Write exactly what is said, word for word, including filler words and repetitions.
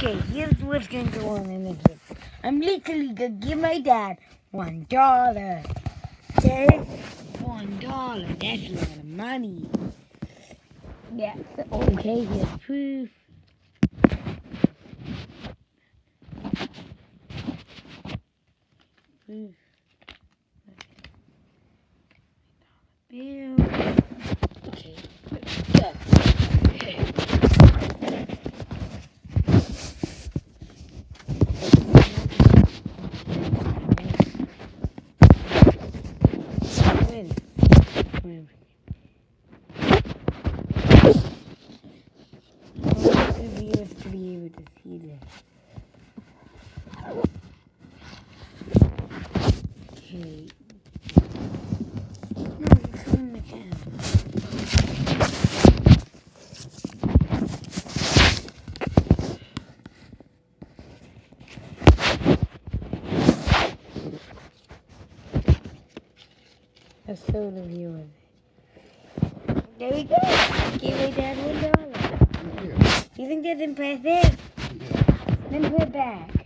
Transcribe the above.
Okay, here's what's going to go on in the video. I'm literally going to give my dad one dollar. Okay? One dollar. That's a lot of money. Yeah. Okay, here's proof. Proof. Bill. Okay. Go. Okay. To be able to see this. Okay. No, it's on the camera. A soda view of it. There we go. Give my dad one dollar. You think that's impressive? Yeah. Then put it back.